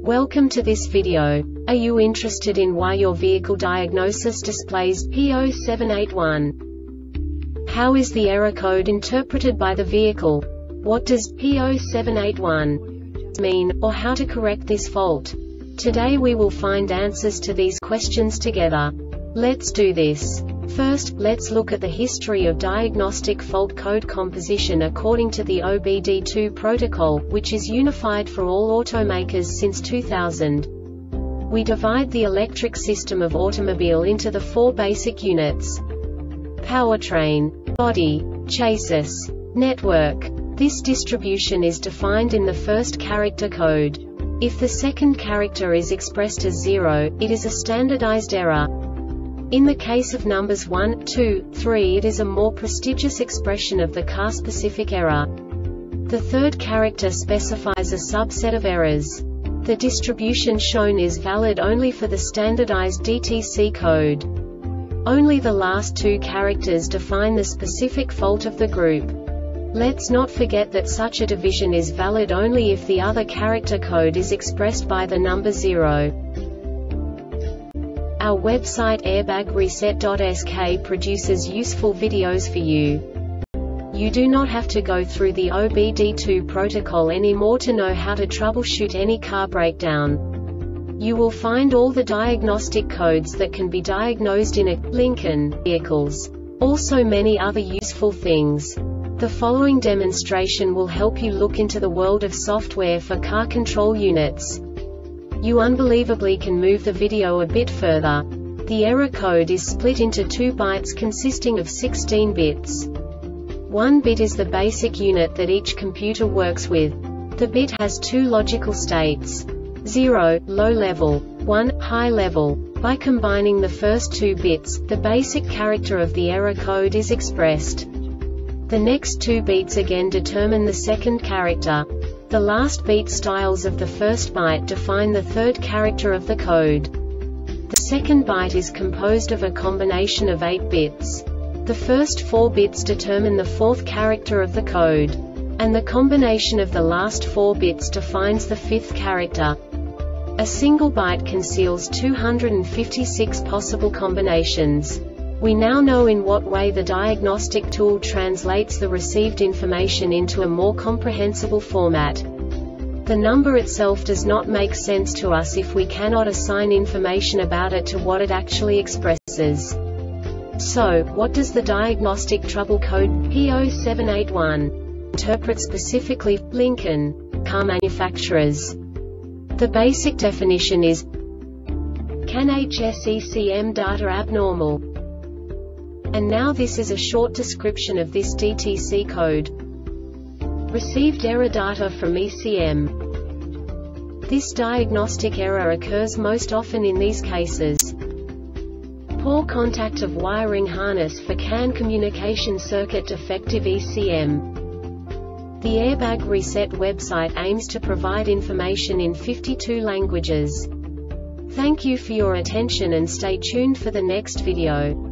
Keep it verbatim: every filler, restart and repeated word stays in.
Welcome to this video. Are you interested in why your vehicle diagnosis displays P zero seven eight one? How is the error code interpreted by the vehicle? What does P zero seven eight one mean, or how to correct this fault? Today we will find answers to these questions together. Let's do this. First, let's look at the history of diagnostic fault code composition according to the O B D two protocol, which is unified for all automakers since two thousand. We divide the electric system of automobile into the four basic units: powertrain, body, chassis, network. This distribution is defined in the first character code. If the second character is expressed as zero, it is a standardized error. In the case of numbers one, two, three, it is a more prestigious expression of the car-specific error. The third character specifies a subset of errors. The distribution shown is valid only for the standardized D T C code. Only the last two characters define the specific fault of the group. Let's not forget that such a division is valid only if the other character code is expressed by the number zero. Our website airbag reset dot S K produces useful videos for you. You do not have to go through the O B D two protocol anymore to know how to troubleshoot any car breakdown. You will find all the diagnostic codes that can be diagnosed in a Lincoln vehicles. Also many other useful things. The following demonstration will help you look into the world of software for car control units. You unbelievably can move the video a bit further. The error code is split into two bytes consisting of sixteen bits. One bit is the basic unit that each computer works with. The bit has two logical states: zero, low level, one, high level. By combining the first two bits, the basic character of the error code is expressed. The next two beats again determine the second character. The last beat styles of the first byte define the third character of the code. The second byte is composed of a combination of eight bits. The first four bits determine the fourth character of the code. And the combination of the last four bits defines the fifth character. A single byte conceals two hundred fifty-six possible combinations. We now know in what way the diagnostic tool translates the received information into a more comprehensible format. The number itself does not make sense to us if we cannot assign information about it to what it actually expresses. So, what does the diagnostic trouble code P zero seven eight one interpret specifically for Lincoln car manufacturers? The basic definition is: can H S E C M data abnormal? And now this is a short description of this D T C code. Received error data from E C M. This diagnostic error occurs most often in these cases: poor contact of wiring harness for C A N communication circuit, defective E C M. The Airbag Reset website aims to provide information in fifty-two languages. Thank you for your attention and stay tuned for the next video.